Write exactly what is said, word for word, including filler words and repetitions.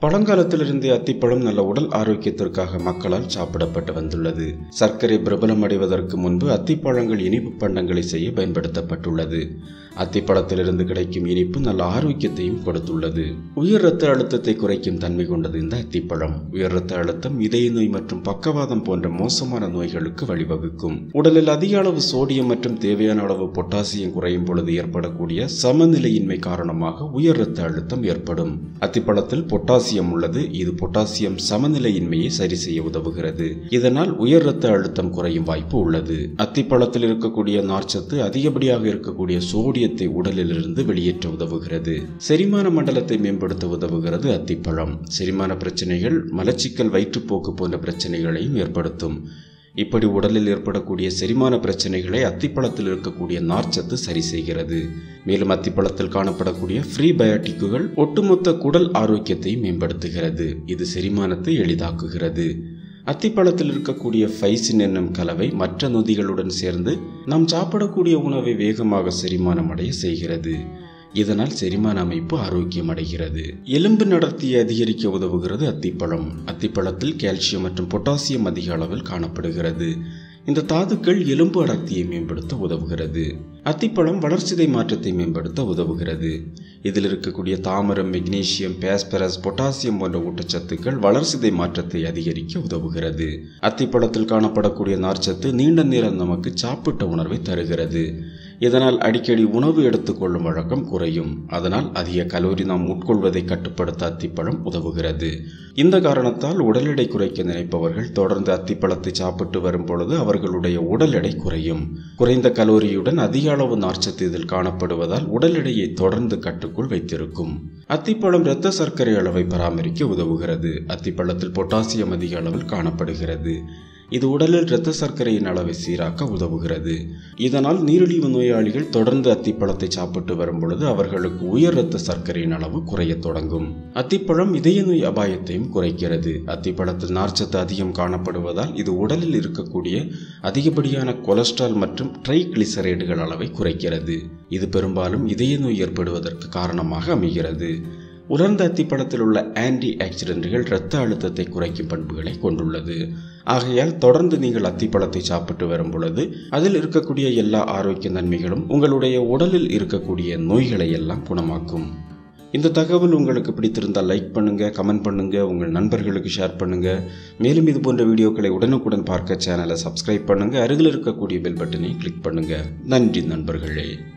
பழங்காலத்திலிருந்தே அத்திப்பழம் நல்ல உடல் ஆரோக்கியத்திற்காக மக்களால் சாப்பிடப்பட்டு வந்துள்ளது. சர்க்கரை பிரபலம் அடைவதற்கு முன்பு அத்திப்பழங்கள் இனிப்பு பண்டங்களை செய்ய பயன்படுத்தப்பட்டுள்ளது. அத்திப்பழத்திலிருந்து கிடைக்கும் இனிப்பு நல்ல ஆரோக்கியத்தையும் கொடுத்துள்ளது. உயர் இரத்த அழுத்தத்தை குறைக்கும் தன்மை கொண்டது இந்த அத்திப்பழம். உயர் இரத்த அழுத்தம், இதய நோய் மற்றும் பக்கவாதம் போன்ற மோசமான நோய்களுக்கு வழிவகுக்கும். உடலில் அதிக அளவு சோடியம் மற்றும் தேவையான அளவு பொட்டாசியம் குறையும் பொழுது ஏற்படக்கூடிய சமநிலையின்மை காரணமாக உயர் இரத்த அழுத்தம் ஏற்படும். அத்திப்பழத்தில் பொட்டாசியம் உள்ளது. இது பொட்டாசியம் சமநிலையின்மையை சரி செய்ய உதவுகிறது. இதனால் உயர் இரத்த அழுத்தம் குறையும் வாய்ப்பு உள்ளது. அத்திப்பழத்தில் இருக்கக்கூடிய நார்ச்சத்து அதிகப்படியாக இருக்கக்கூடிய சோடியத்தை உடலிலிருந்து வெளியேற்ற உதவுகிறது. செரிமான மண்டலத்தை மேம்படுத்த உதவுகிறது அத்திப்பழம். செரிமான பிரச்சனைகள், மலச்சிக்கல், வயிற்றுப்போக்கு போன்ற பிரச்சனைகளையும் ஏற்படுத்தும். இப்படி உடலில் ஏற்படக்கூடிய செரிமான பிரச்சனைகளை அத்திப்பழத்தில் இருக்கக்கூடிய நார்ச்சத்து சரி செய்கிறது. மேலும் அத்திப்பழத்தில் காணப்படக்கூடிய ஃப்ரீபயாட்டிக்குகள் ஒட்டுமொத்த குடல் ஆரோக்கியத்தை மேம்படுத்துகிறது. இது செரிமானத்தை எளிதாக்குகிறது. அத்திப்பழத்தில் இருக்கக்கூடிய ஃபைசின் என்னும் கலவை மற்ற நொதிகளுடன் சேர்ந்து நாம் சாப்பிடக்கூடிய உணவை வேகமாக செரிமானம் அடைய செய்கிறது. இதனால் செரிமான அமைப்பு ஆரோக்கியம் அடைகிறது. எலும்பு நடத்தியை அதிகரிக்க உதவுகிறது அத்திப்பழம். அத்திப்பழத்தில் கால்சியம் மற்றும் பொட்டாசியம் அதிக அளவில் காணப்படுகிறது. இந்த தாதுக்கள் எலும்பு அடர்த்தியை மேம்படுத்த உதவுகிறது. அத்திப்பழம் வளர்சிதை மாற்றத்தை மேம்படுத்த உதவுகிறது. இதில் இருக்கக்கூடிய தாமிரம், மெக்னீசியம், பாஸ்பரஸ், பொட்டாசியம் போன்ற ஊட்டச்சத்துக்கள் வளர்சிதை மாற்றத்தை அதிகரிக்க உதவுகிறது. அத்திப்பழத்தில் காணப்படக்கூடிய நார்ச்சத்து நீண்ட நேரம் நமக்கு சாப்பிட்ட உணர்வை தருகிறது. இதனால் அடிக்கடி உணவு எடுத்துக்கொள்ளும் வழக்கம் குறையும். அதனால் அதிக கலோரி நாம் உட்கொள்வதை கட்டுப்படுத்த அத்திப்பழம் உதவுகிறது. இந்த காரணத்தால் உடல் எடை குறைக்க நினைப்பவர்கள் தொடர்ந்து அத்திப்பழத்தை சாப்பிட்டு வரும் பொழுது அவர்களுடைய உடல் எடை குறையும். குறைந்த கலோரியுடன் அதிக அளவு நார்ச்சத்து இதில் காணப்படுவதால் உடல் எடையை தொடர்ந்து கட்டுக்குள் வைத்திருக்கும். அத்திப்பழம் இரத்த சர்க்கரை அளவை பராமரிக்க உதவுகிறது. அத்திப்பழத்தில் பொட்டாசியம் அதிக அளவில் காணப்படுகிறது. இது உடலில் இரத்த சர்க்கரையின் அளவை சீராக்க உதவுகிறது. இதனால் நீரிழிவு நோயாளிகள் தொடர்ந்து அத்திப்பழத்தை சாப்பிட்டு வரும் பொழுது அவர்களுக்கு உயர் இரத்த சர்க்கரையின் அளவு குறைய தொடங்கும். அத்திப்பழம் இதய நோய் அபாயத்தையும் குறைக்கிறது. அத்திப்பழத்தில் நார்ச்சத்து அதிகம் காணப்படுவதால் இது உடலில் இருக்கக்கூடிய அதிகப்படியான கொலஸ்ட்ரால் மற்றும் ட்ரைகிளிசரைடுகள் அளவை குறைக்கிறது. இது பெரும்பாலும் இதய நோய் ஏற்படுவதற்கு காரணமாக அமைகிறது. உலர்ந்த அத்திப்பழத்தில் உள்ள ஆன்டி ஆக்சிடென்ட்கள் இரத்த அழுத்தத்தை குறைக்கும் பண்புகளை கொண்டுள்ளது. ஆகையால் தொடர்ந்து நீங்கள் அத்திப்பழத்தை சாப்பிட்டு வரும் பொழுது அதில் இருக்கக்கூடிய எல்லா ஆரோக்கிய நன்மைகளும் உங்களுடைய உடலில் இருக்கக்கூடிய நோய்களை எல்லாம் குணமாக்கும். இந்த தகவல் உங்களுக்கு பிடித்திருந்தால் லைக் பண்ணுங்க, கமெண்ட் பண்ணுங்க, உங்கள் நண்பர்களுக்கு ஷேர் பண்ணுங்க. மேலும் இது போன்ற வீடியோக்களை உடனுக்குடன் பார்க்க சேனலை சப்ஸ்கிரைப் பண்ணுங்க. அருகில் இருக்கக்கூடிய பெல் பட்டனை கிளிக் பண்ணுங்க. நன்றி நண்பர்களே.